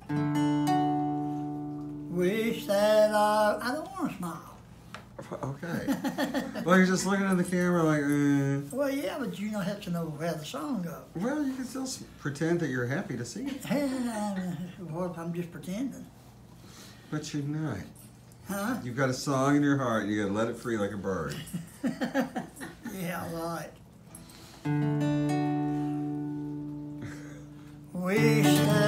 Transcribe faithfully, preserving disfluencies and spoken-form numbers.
Wish that I... I don't want to smile. Okay. Well, you're just looking at the camera like, eh. Well, yeah, but you don't have to know how the song goes. Well, you can still s- pretend that you're happy to sing it. What if I'm just pretending? But you're not. Huh? You've got a song in your heart, and you gotta let it free like a bird. Yeah, right. Wish that